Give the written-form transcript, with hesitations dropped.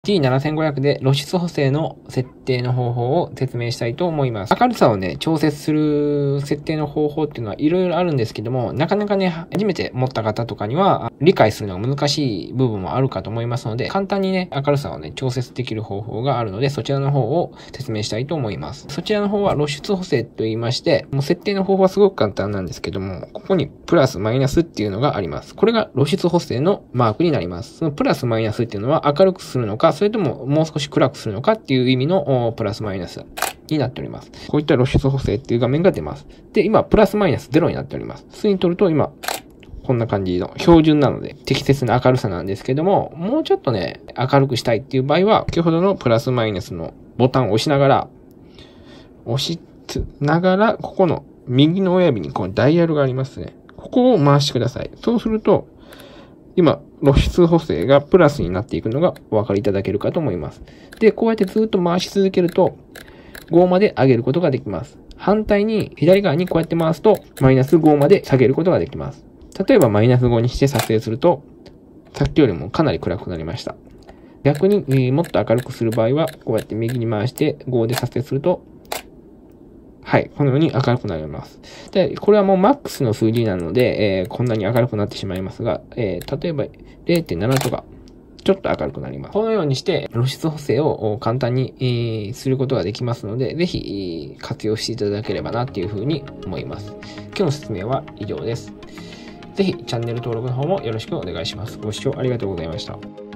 T7500 で露出補正の設定の方法を説明したいと思います。明るさをね、調節する設定の方法っていうのはいろいろあるんですけども、なかなかね、初めて持った方とかには理解するのが難しい部分もあるかと思いますので、簡単にね、明るさをね、調節できる方法があるので、そちらの方を説明したいと思います。そちらの方は露出補正と言いまして、もう設定の方法はすごく簡単なんですけども、ここにプラスマイナスっていうのがあります。これが露出補正のマークになります。そのプラスマイナスっていうのは明るくするのか、それとももう少し暗くするのかっていう意味のプラスマイナスになっております。こういった露出補正っていう画面が出ます。で、今、プラスマイナス0になっております。普通に取ると今、こんな感じの標準なので適切な明るさなんですけども、もうちょっとね、明るくしたいっていう場合は、先ほどのプラスマイナスのボタンを押しながら、ここの右の親指にこのダイヤルがありますね。ここを回してください。そうすると、今、露出補正がプラスになっていくのがお分かりいただけるかと思います。で、こうやってずっと回し続けると、5まで上げることができます。反対に、左側にこうやって回すと、マイナス5まで下げることができます。例えば、マイナス5にして撮影すると、さっきよりもかなり暗くなりました。逆に、もっと明るくする場合は、こうやって右に回して5で撮影すると、はい。このように明るくなります。で、これはもうマックスの数字なので、こんなに明るくなってしまいますが、例えば 0.7 とか、ちょっと明るくなります。このようにして露出補正を簡単に、することができますので、ぜひ活用していただければなっていうふうに思います。今日の説明は以上です。ぜひチャンネル登録の方もよろしくお願いします。ご視聴ありがとうございました。